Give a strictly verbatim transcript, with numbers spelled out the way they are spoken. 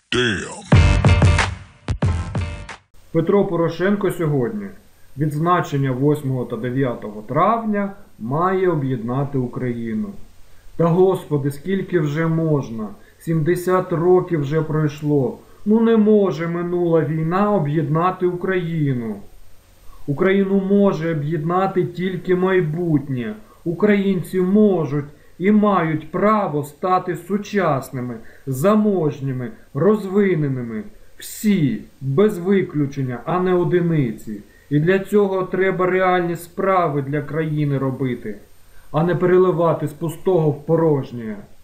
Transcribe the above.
Damn. Петро Порошенко сьогодні відзначення восьмого та дев'ятого травня має об'єднати Україну. Та Господи, скільки вже можна? сімдесят років вже пройшло. Ну не може минула війна об'єднати Україну. Україну може об'єднати тільки майбутнє. Українці можуть і мають право стати сучасними, заможніми, розвиненими. Всі, без виключення, а не одиниці. І для цього треба реальні справи для країни робити, а не переливати з пустого в порожнє.